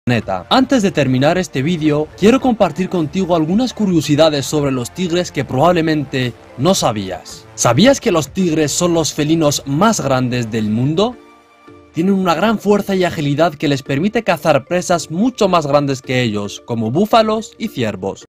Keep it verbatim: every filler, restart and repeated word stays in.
planeta. Antes de terminar este vídeo, quiero compartir contigo algunas curiosidades sobre los tigres que probablemente no sabías. ¿Sabías que los tigres son los felinos más grandes del mundo? Tienen una gran fuerza y agilidad que les permite cazar presas mucho más grandes que ellos, como búfalos y ciervos.